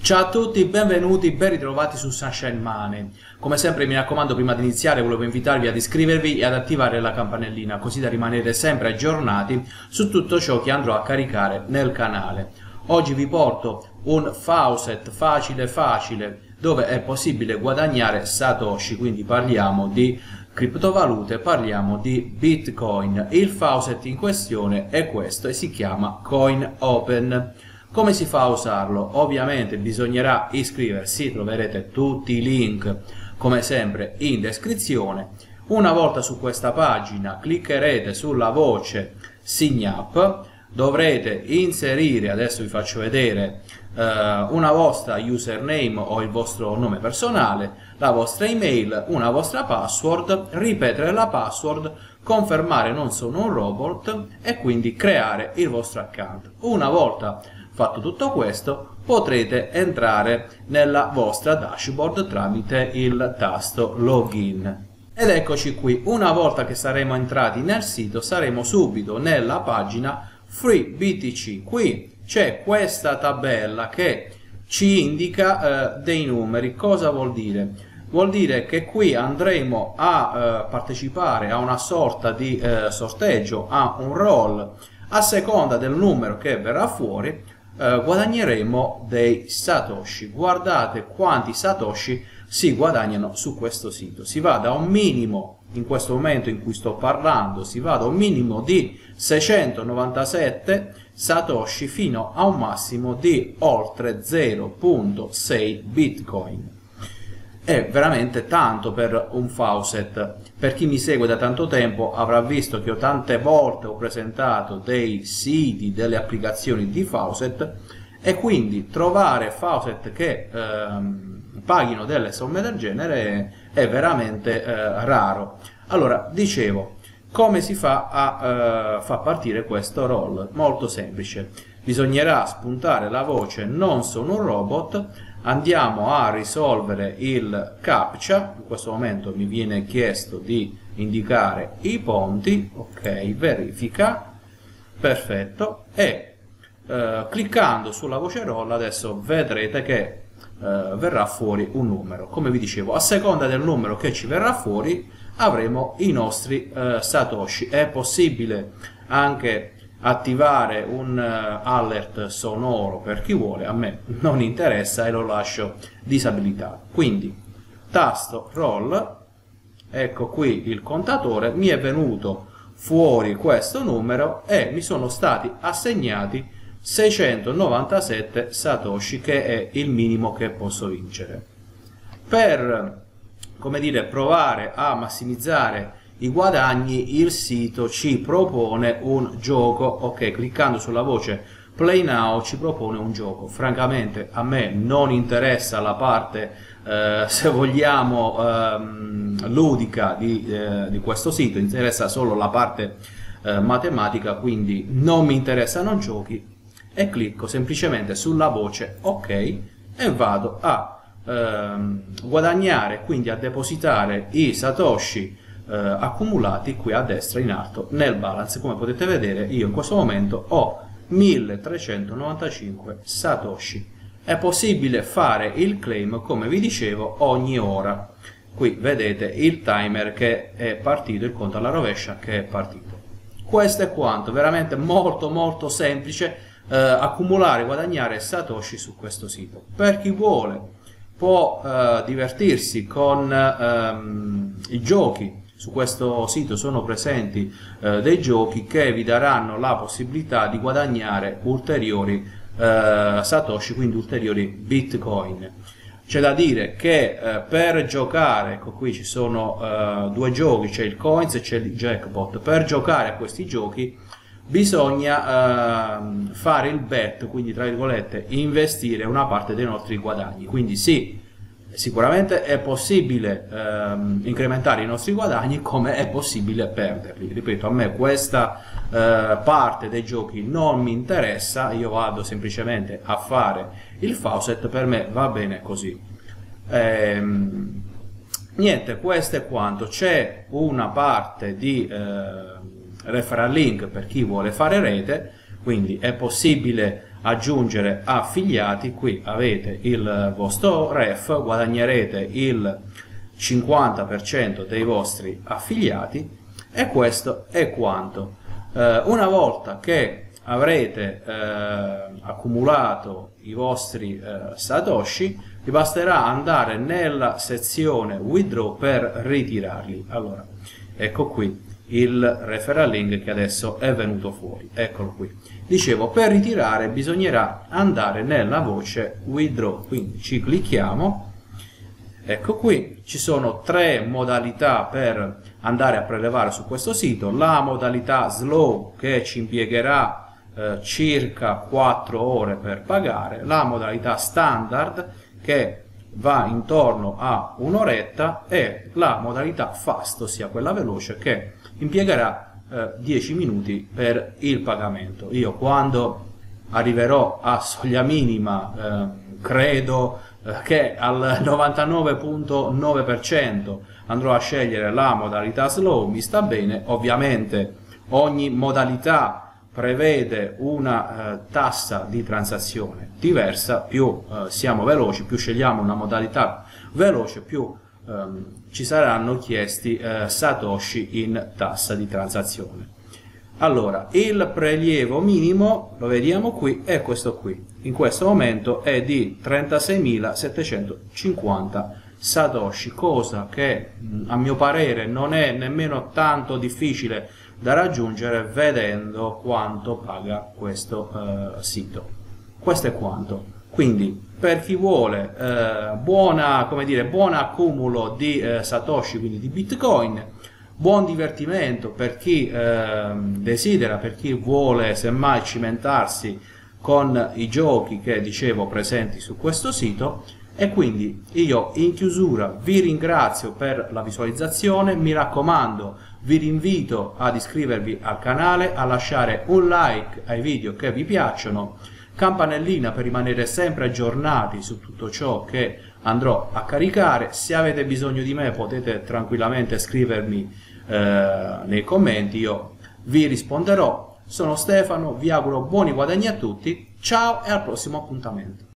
Ciao a tutti, benvenuti, ben ritrovati su Sunshine Money. Come sempre mi raccomando, prima di iniziare volevo invitarvi ad iscrivervi e ad attivare la campanellina così da rimanere sempre aggiornati su tutto ciò che andrò a caricare nel canale. Oggi vi porto un faucet facile dove è possibile guadagnare satoshi, quindi parliamo di criptovalute, parliamo di Bitcoin. Il faucet in questione è questo e si chiama CoinOpen. Come si fa a usarlo? Ovviamente bisognerà iscriversi, troverete tutti i link come sempre in descrizione. Una volta su questa pagina cliccherete sulla voce Sign Up, dovrete inserire, adesso vi faccio vedere, una vostra username o il vostro nome personale, la vostra email, una vostra password, ripetere la password, confermare non sono un robot e quindi creare il vostro account. Una volta fatto tutto questo, potrete entrare nella vostra dashboard tramite il tasto login. Ed eccoci qui, una volta che saremo entrati nel sito, saremo subito nella pagina Free BTC. Qui c'è questa tabella che ci indica dei numeri. Cosa vuol dire? Vuol dire che qui andremo a partecipare a una sorta di sorteggio, a un roll. A seconda del numero che verrà fuori, guadagneremo dei satoshi. Guardate quanti satoshi si guadagnano su questo sito. Si va da un minimo, in questo momento in cui sto parlando, si va da un minimo di 697 satoshi fino a un massimo di oltre 0,6 bitcoin. È veramente tanto per un faucet. Per chi mi segue da tanto tempo avrà visto che io tante volte ho presentato dei siti, delle applicazioni di faucet, e quindi trovare faucet che paghino delle somme del genere è veramente raro. Allora, dicevo, come si fa a far partire questo roll? Molto semplice. Bisognerà spuntare la voce non sono un robot, andiamo a risolvere il captcha. In questo momento mi viene chiesto di indicare i ponti, ok, verifica, perfetto, e cliccando sulla voce roll adesso vedrete che verrà fuori un numero. Come vi dicevo, a seconda del numero che ci verrà fuori avremo i nostri satoshi. È possibile anche attivare un alert sonoro per chi vuole, a me non interessa e lo lascio disabilitato. Quindi tasto roll, ecco qui il contatore, mi è venuto fuori questo numero e mi sono stati assegnati 697 satoshi, che è il minimo che posso vincere. Per, come dire, provare a massimizzare i guadagni, il sito ci propone un gioco. Ok, cliccando sulla voce Play Now ci propone un gioco. Francamente a me non interessa la parte se vogliamo ludica di questo sito, interessa solo la parte matematica, quindi non mi interessano giochi e clicco semplicemente sulla voce ok e vado a guadagnare, quindi a depositare i satoshi accumulati qui a destra in alto nel balance. Come potete vedere io in questo momento ho 1395 satoshi. È possibile fare il claim, come vi dicevo, ogni ora. Qui vedete il timer che è partito, il conto alla rovescia che è partito. Questo è quanto, veramente molto semplice accumulare e guadagnare satoshi su questo sito. Per chi vuole può divertirsi con i giochi. Su questo sito sono presenti dei giochi che vi daranno la possibilità di guadagnare ulteriori satoshi, quindi ulteriori bitcoin. C'è da dire che per giocare, ecco qui ci sono due giochi, c'è il coins e c'è il jackpot. Per giocare a questi giochi bisogna fare il bet, quindi tra virgolette investire una parte dei nostri guadagni. Quindi sì, sicuramente è possibile incrementare i nostri guadagni, come è possibile perderli. Ripeto, a me questa parte dei giochi non mi interessa, io vado semplicemente a fare il faucet, per me va bene così. Niente, questo è quanto. C'è una parte di referral link per chi vuole fare rete, quindi è possibile aggiungere affiliati, qui avete il vostro ref, guadagnerete il 50% dei vostri affiliati, e questo è quanto. Una volta che avrete accumulato i vostri satoshi, vi basterà andare nella sezione withdraw per ritirarli. Allora, ecco qui il referral link che adesso è venuto fuori, eccolo qui. Dicevo, per ritirare bisognerà andare nella voce withdraw, quindi ci clicchiamo. Ecco qui, ci sono tre modalità per andare a prelevare su questo sito: la modalità slow, che ci impiegherà circa 4 ore per pagare, la modalità standard, che va intorno a un'oretta, e la modalità fast, ossia quella veloce, che impiegherà 10 minuti per il pagamento. Io, quando arriverò a soglia minima, credo che al 99,9% andrò a scegliere la modalità slow, mi sta bene. Ovviamente ogni modalità prevede una tassa di transazione diversa, più siamo veloci, più scegliamo una modalità veloce, più ci saranno chiesti satoshi in tassa di transazione. Allora, il prelievo minimo, lo vediamo qui, è questo qui. In questo momento è di 36.750 satoshi, cosa che a mio parere non è nemmeno tanto difficile da raggiungere, vedendo quanto paga questo sito. Questo è quanto. Quindi, per chi vuole buon accumulo di satoshi, quindi di bitcoin, buon divertimento per chi desidera, per chi vuole semmai cimentarsi con i giochi che dicevo presenti su questo sito. E quindi io in chiusura vi ringrazio per la visualizzazione, mi raccomando, vi rinvito ad iscrivervi al canale, a lasciare un like ai video che vi piacciono, campanellina per rimanere sempre aggiornati su tutto ciò che andrò a caricare. Se avete bisogno di me potete tranquillamente scrivermi nei commenti, io vi risponderò. Sono Stefano, vi auguro buoni guadagni a tutti, ciao e al prossimo appuntamento.